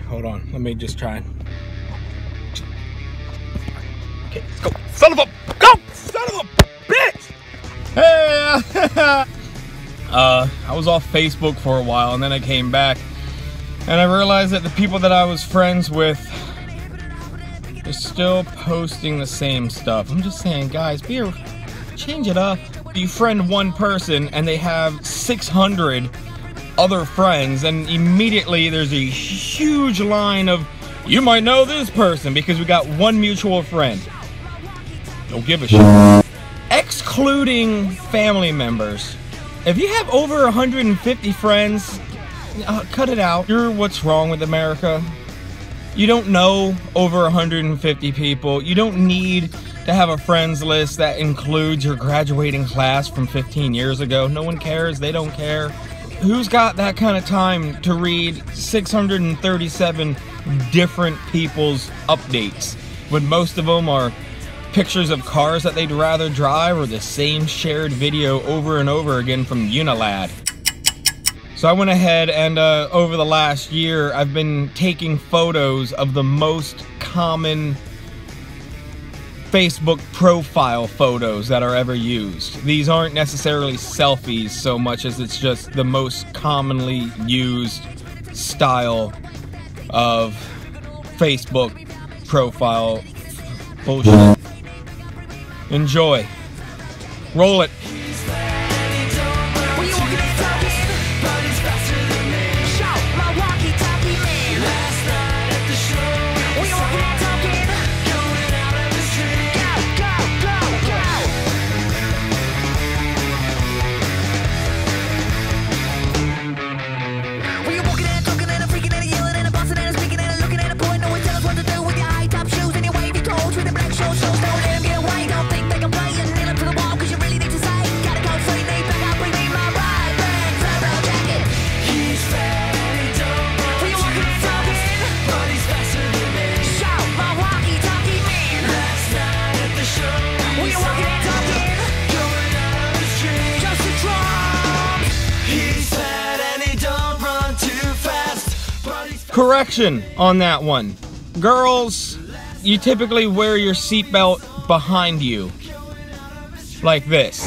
hold on. Let me just try. Okay, let's go. Son of a bitch! Hey! I was off Facebook for a while, and then I came back, and I realized that the people that I was friends with are still posting the same stuff. I'm just saying, guys, change it up. You friend one person, and they have 600 other friends, and immediately there's a huge line of, you might know this person because we got one mutual friend. Don't give a shit. Excluding family members. If you have over 150 friends, cut it out. You're what's wrong with America. You don't know over 150 people. You don't need to have a friends list that includes your graduating class from 15 years ago. No one cares. They don't care. Who's got that kind of time to read 637 different people's updates when most of them are pictures of cars that they'd rather drive or the same shared video over and over again from Unilad? So I went ahead and over the last year I've been taking photos of the most common Facebook profile photos that are ever used. These aren't necessarily selfies so much as it's just the most commonly used style of Facebook profile bullshit. Enjoy. Roll it. Correction on that one. Girls, you typically wear your seatbelt behind you. Like this.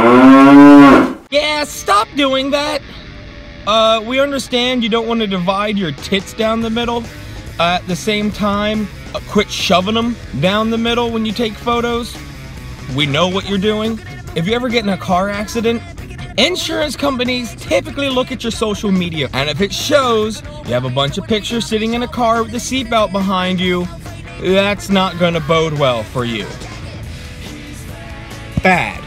Yeah, stop doing that. We understand you don't want to divide your tits down the middle. At the same time, quit shoving them down the middle when you take photos. We know what you're doing. If you ever get in a car accident, insurance companies typically look at your social media, and if it shows you have a bunch of pictures sitting in a car with the seatbelt behind you, that's not gonna bode well for you. Bad.